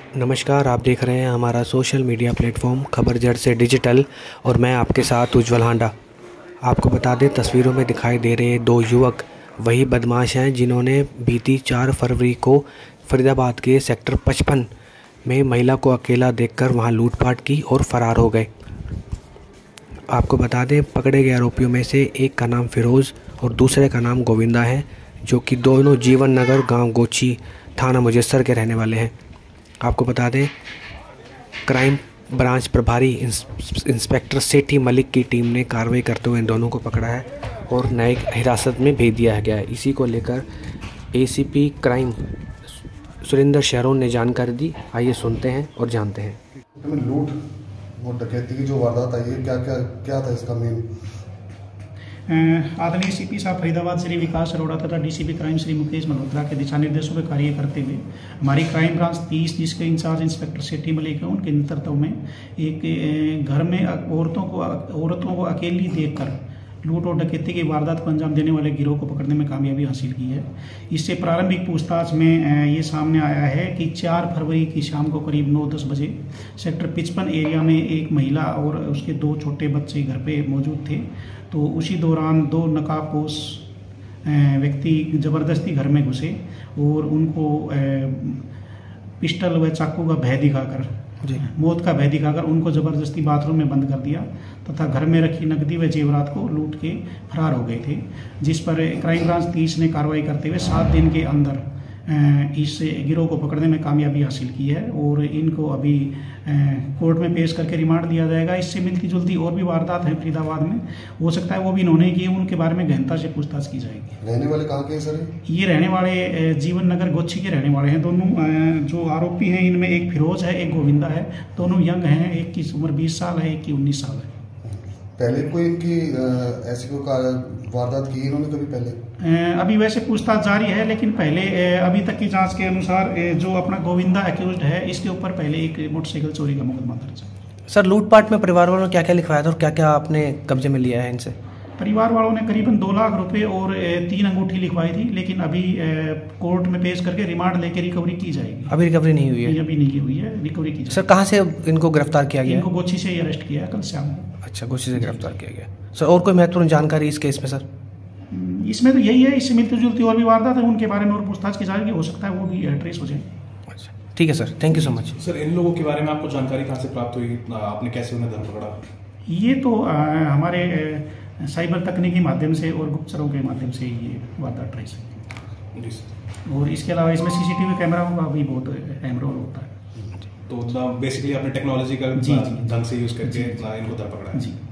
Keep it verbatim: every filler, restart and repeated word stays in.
नमस्कार, आप देख रहे हैं हमारा सोशल मीडिया प्लेटफॉर्म खबर जड़ से डिजिटल और मैं आपके साथ उज्जवल हांडा। आपको बता दें, तस्वीरों में दिखाई दे रहे दो युवक वही बदमाश हैं जिन्होंने बीती चार फरवरी को फरीदाबाद के सेक्टर पचपन में महिला को अकेला देखकर वहां लूटपाट की और फरार हो गए। आपको बता दें, पकड़े गए आरोपियों में से एक का नाम फिरोज़ और दूसरे का नाम गोविंदा है, जो कि दोनों जीवन नगर गाँव गोची थाना मुजस्सर के रहने वाले हैं। आपको बता दें, क्राइम ब्रांच प्रभारी इंस्पेक्टर सेठी मलिक की टीम ने कार्रवाई करते हुए इन दोनों को पकड़ा है और न्यायिक हिरासत में भेज दिया गया है। इसी को लेकर एसीपी क्राइम सुरेंद्र शहरों ने जानकारी दी। आइए सुनते हैं और जानते हैं। लूट वो डकैती की जो वारदात आई है, क्या क्या क्या था इसका मेन? आदरणीय सीपी साहब फरीदाबाद श्री विकास अरोड़ा तथा डीसीपी क्राइम श्री मुकेश मल्होत्रा के दिशा निर्देशों पर कार्य करते हुए हमारी क्राइम ब्रांच तीस, जिसके इंचार्ज इंस्पेक्टर सेठी मलिक है, उनके नेतृत्व में एक घर में औरतों को औरतों को अकेली देखकर लूट और डकैती की वारदात को अंजाम देने वाले गिरोह को पकड़ने में कामयाबी हासिल की है। इससे प्रारंभिक पूछताछ में ये सामने आया है कि चार फरवरी की शाम को करीब नौ दस बजे सेक्टर पचपन एरिया में एक महिला और उसके दो छोटे बच्चे घर पे मौजूद थे। तो उसी दौरान दो नकाबपोश व्यक्ति ज़बरदस्ती घर में घुसे और उनको पिस्टल व चाकू का भय दिखाकर मौत का भय दिखाकर उनको ज़बरदस्ती बाथरूम में बंद कर दिया तथा घर में रखी नकदी व जेवरात को लूट के फरार हो गए थे। जिस पर क्राइम ब्रांच तीस ने कार्रवाई करते हुए सात दिन के अंदर इस गिरोह को पकड़ने में कामयाबी हासिल की है और इनको अभी कोर्ट में पेश करके रिमांड दिया जाएगा। इससे मिलती जुलती और भी वारदात है फरीदाबाद में, हो सकता है वो भी इन्होंने की, उनके बारे में गहनता से पूछताछ की जाएगी। रहने वाले कहाँ के हैं सर? ये रहने वाले जीवन नगर गोची के रहने वाले हैं। दोनों जो आरोपी हैं, इनमें एक फिरोज है, एक गोविंदा है। दोनों यंग हैं, एक की उम्र बीस साल है, एक की उन्नीस साल है। पहले कोई इनकी ऐसी कोई वारदात की इन्होंने कभी पहले? अभी वैसे पूछताछ जारी है, लेकिन पहले अभी तक की जांच के अनुसार जो अपना गोविंदा एक्यूज्ड है, इसके ऊपर पहले एक मोटरसाइकिल चोरी का मुकदमा दर्ज है। सर, लूटपाट में परिवार वालों ने क्या क्या लिखवाया था और क्या क्या आपने कब्जे में लिया है इनसे? परिवार वालों ने करीबन दो लाख रुपए और तीन अंगूठी लिखवाई थी, लेकिन अभी कोर्ट में पेश करके रिमांड लेके रिकवरी की जाएगी। अभी रिकवरी नहीं हुई है? अभी नहीं हुई है, रिकवरी की जाएगी। सर, कहाँ से इनको गिरफ्तार किया गया? इनको गोची से अरेस्ट किया है कल शाम को। अच्छा, गोची से गिरफ्तार किया गया। सर, और कोई महत्वपूर्ण जानकारी इस केस में? सर, इसमें तो यही है, इससे मिलती जुलती और भी वारदात है, उनके बारे में और पूछताछ की जाएगी, हो सकता है वो भी ट्रेस हो जाए। अच्छा, ठीक है sir, thank you so much. Sir, इन लोगों के बारे में आपको जानकारी कहाँ से प्राप्त हुई? आपने कैसे उन्हें धर पकड़ा? ये तो आ, हमारे साइबर तकनीकी माध्यम से और गुप्तचरों के माध्यम से ये वारदात ट्रेस है। और इसके अलावा इसमें सीसीटीवी कैमरा का भी बहुत अहम रोल होता है। तो बेसिकली आपने टेक्नोलॉजी का ढंग से यूज करके इनको धर पकड़ा है। जी।